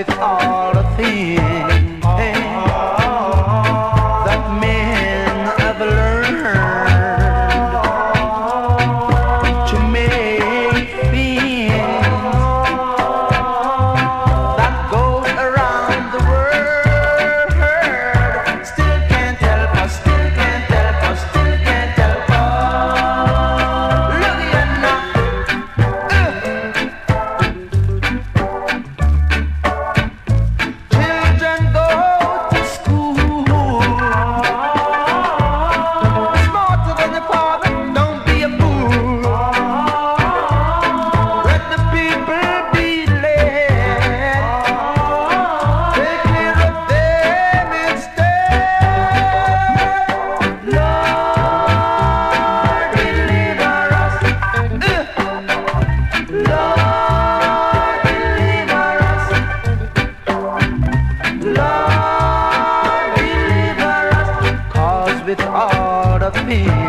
with all the things that men have learned to make things that goes around the world, still can't help us, still can't help us, still can't help us. Look at now. Children go to school, smarter than your father, don't be a fool. Let the people be led, take care of them instead. Lord, deliver us. Lord, deliver us. Lord, deliver us. 'Cause with all the things